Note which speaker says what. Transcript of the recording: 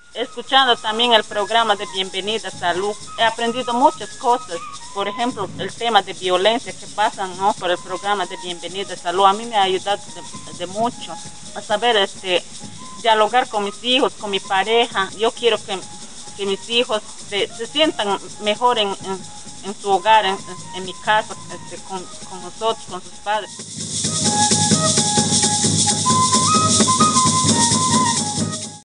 Speaker 1: escuchando también el programa de Bienvenida Salud, he aprendido muchas cosas. Por ejemplo, el tema de violencia que pasan, ¿no? Por el programa de Bienvenida Salud, a mí me ha ayudado de mucho a saber dialogar con mis hijos, con mi pareja. Yo quiero que mis hijos se sientan mejor en su hogar, en mi casa, con nosotros, con sus padres.